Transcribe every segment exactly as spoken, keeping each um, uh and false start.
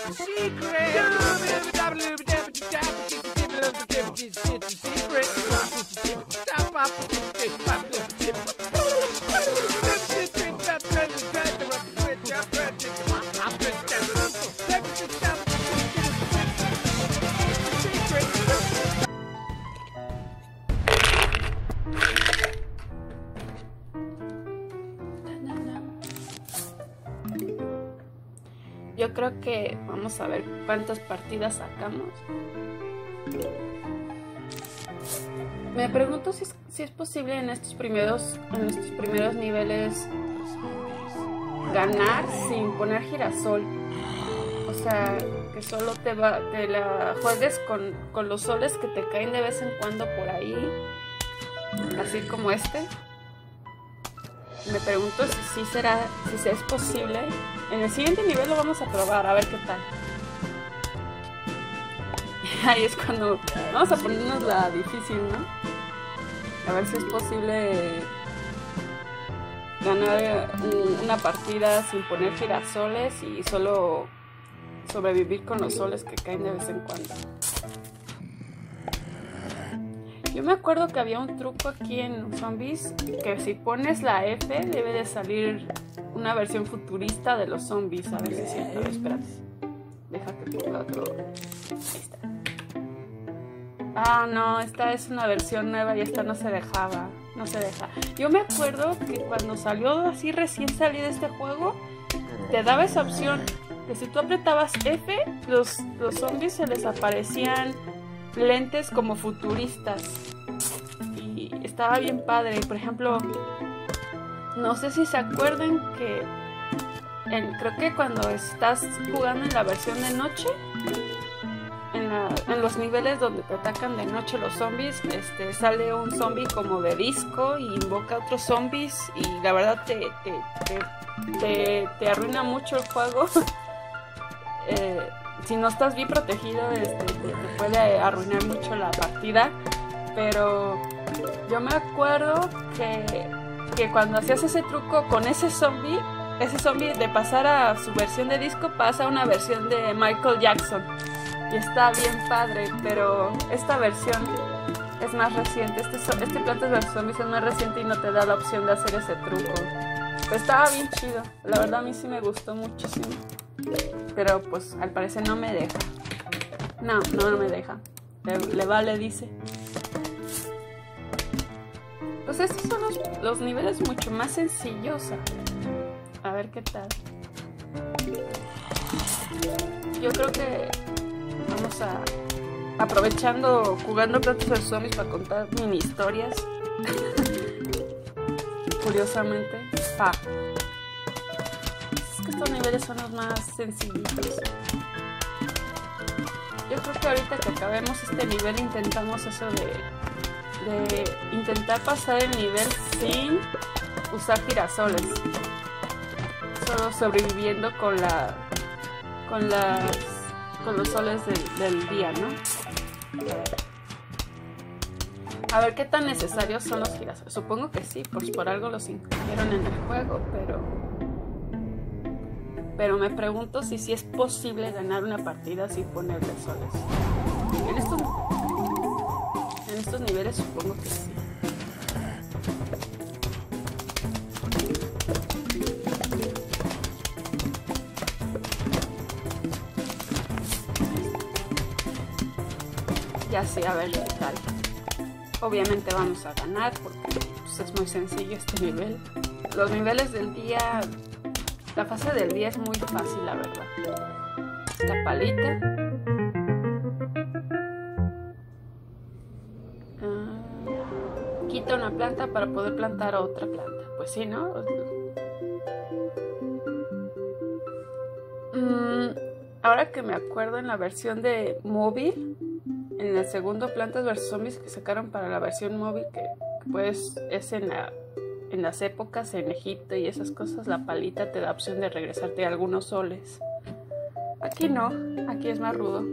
Yo creo que vamos a ver cuántas partidas sacamos. Me pregunto si es, si es posible en estos primeros en estos primeros niveles ganar sin poner girasol. O sea, que solo te va te la juegues con, con los soles que te caen de vez en cuando por ahí, así como este. Me pregunto si sí será, si es posible. En el siguiente nivel lo vamos a probar, a ver qué tal. Ahí es cuando vamos a ponernos la difícil, ¿no? A ver si es posible ganar una partida sin poner girasoles y solo sobrevivir con los soles que caen de vez en cuando. Yo me acuerdo que había un truco aquí en Zombies, que si pones la F debe de salir una versión futurista de los zombies. A ver si es cierto. Espérate. Déjate por otro. Ahí está. Ah, no, esta es una versión nueva y esta no se dejaba. No se deja. Yo me acuerdo que cuando salió así recién salido este juego, te daba esa opción que si tú apretabas F, los, los zombies se les aparecían lentes como futuristas y estaba bien padre. Por ejemplo, no sé si se acuerdan que en, creo que cuando estás jugando en la versión de noche, en, la, en los niveles donde te atacan de noche los zombies, este, sale un zombie como de disco y invoca a otros zombies y la verdad te, te, te, te, te arruina mucho el juego. eh, Si no estás bien protegido, este, te, te puede arruinar mucho la partida. Pero yo me acuerdo que, que cuando hacías ese truco con ese zombie, ese zombie de pasar a su versión de disco pasa a una versión de Michael Jackson. Y está bien padre, pero esta versión es más reciente. Este, este Plantas versus. Zombies es más reciente y no te da la opción de hacer ese truco. Pero estaba bien chido. La verdad a mí sí me gustó muchísimo. Pero pues al parecer no me deja. No, no, no me deja. Le, le vale, dice. Pues estos son los, los niveles mucho más sencillos. A ver qué tal. Yo creo que vamos a... aprovechando, jugando Plantas versus. Zombies para contar mini historias. Curiosamente. Pa. Estos niveles son los más sencillitos. Yo creo que ahorita que acabemos este nivel intentamos eso de, de intentar pasar el nivel sin usar girasoles, solo sobreviviendo con la con las con los soles del, del día, ¿no? A ver. A ver qué tan necesarios son los girasoles. Supongo que sí, pues por algo los incluyeron en el juego, pero Pero me pregunto si sí es posible ganar una partida sin ponerle soles. En estos, en estos niveles supongo que sí. Ya sí, a ver qué tal. Obviamente vamos a ganar porque pues, es muy sencillo este nivel. Los niveles del día... La fase del día es muy fácil, la verdad. La palita. Ah, quita una planta para poder plantar otra planta. Pues sí, ¿no? Mm, ahora que me acuerdo, en la versión de móvil, en el segundo Plantas versus. Zombies que sacaron para la versión móvil, que, que pues es en la... En las épocas en Egipto y esas cosas, la palita te da opción de regresarte a algunos soles. Aquí no, aquí es más rudo.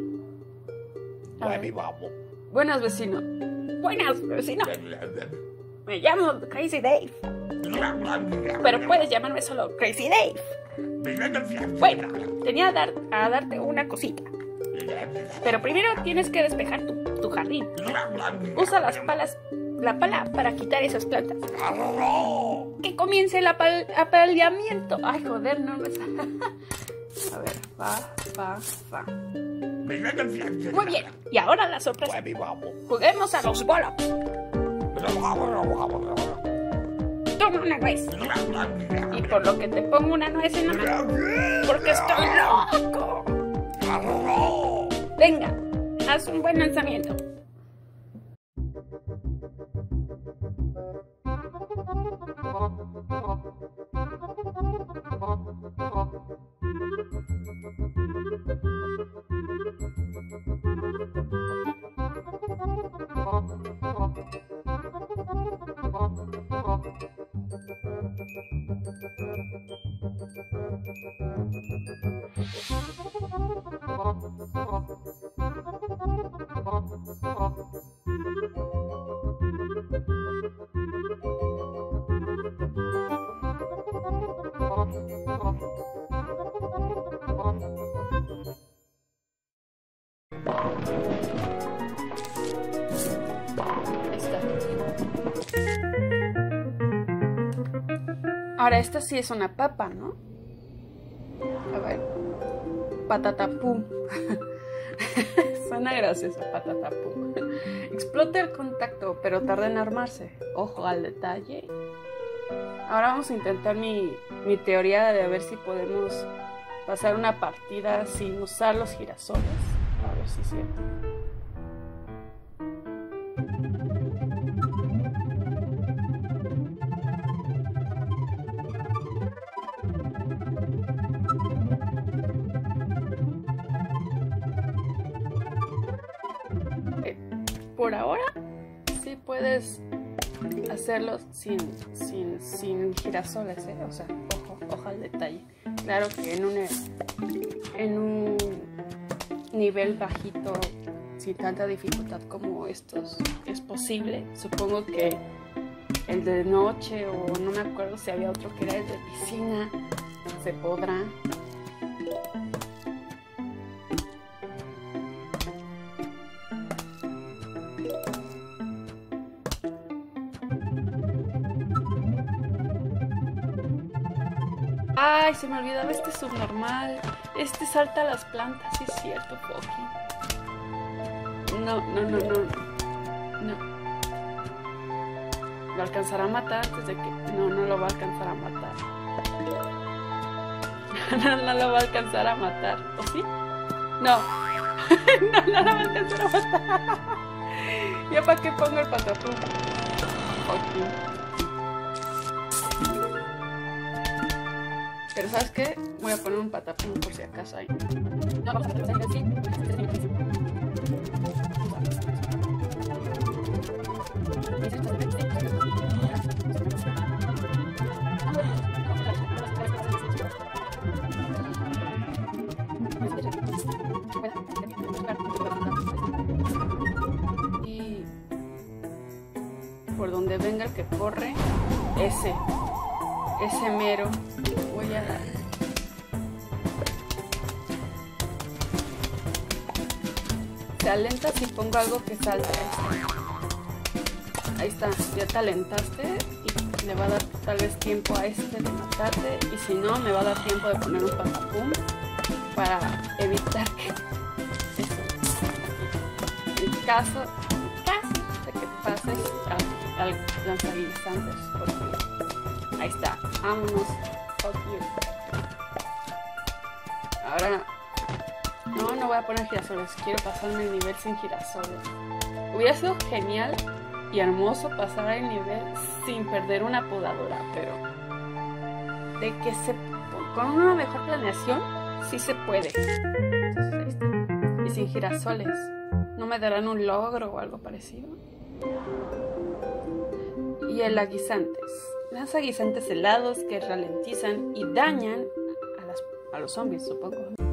Buenas, vecino. Buenas, vecino. Me llamo Crazy Dave. Pero puedes llamarme solo Crazy Dave. Bueno, tenía a, dar, a darte una cosita. Pero primero tienes que despejar tu, tu jardín. Usa las palas, la pala para quitar esas plantas. Que comience el apal, apaleamiento. Ay, joder, no me sale. A ver, va, va, va. Muy bien, y ahora la sorpresa. Juguemos a los bolos. Toma una nuez. Y por lo que te pongo una nuez en la mano, porque estoy loco. Venga, haz un buen lanzamiento. Ahora esta sí es una papa, ¿no? A ver. Patatapum. Suena gracioso, patatapum. Explota el contacto, pero tarda en armarse. Ojo al detalle. Ahora vamos a intentar mi, mi teoría de a ver si podemos pasar una partida sin usar los girasoles. A ver si es cierto. Por ahora sí puedes hacerlo sin, sin, sin girasoles, ¿eh? O sea, ojo, ojo al detalle. Claro que en un, en un nivel bajito, sin tanta dificultad como estos, es posible. Supongo que el de noche, o no me acuerdo si había otro que era el de piscina, se podrá. Ay, se me olvidaba este subnormal. Este salta a las plantas, sí es cierto, Poki. No, no, no, no. No. ¿Lo alcanzará a matar desde que...? No, no lo va a alcanzar a matar. No, no lo va a alcanzar a matar. ¿O sí? No. No, no lo va a alcanzar a matar. ¿Ya para qué pongo el patatú? Ok. Pero ¿sabes qué? Voy a poner un patapum por si acaso hay. No, vamos a hacer así. Y por donde venga el que corre, ese. Ese mero. Voy a dar. Se alenta si pongo algo que salte. Ahí está, ya te alentaste y le va a dar tal vez tiempo a este de matarte, y si no me va a dar tiempo de poner un patapum para evitar que eso, en caso, en caso de que pases al, al lanzaguisantes, porque ahí está, vámonos. Ahora, no, no voy a poner girasoles, quiero pasarme el nivel sin girasoles. Hubiera sido genial y hermoso pasar el nivel sin perder una podadora, pero de que se, con una mejor planeación sí se puede. Entonces, ahí está. Y sin girasoles, ¿no me darán un logro o algo parecido? Y el aguisantes. Lanza guisantes helados que ralentizan y dañan a, las, a los zombies, supongo.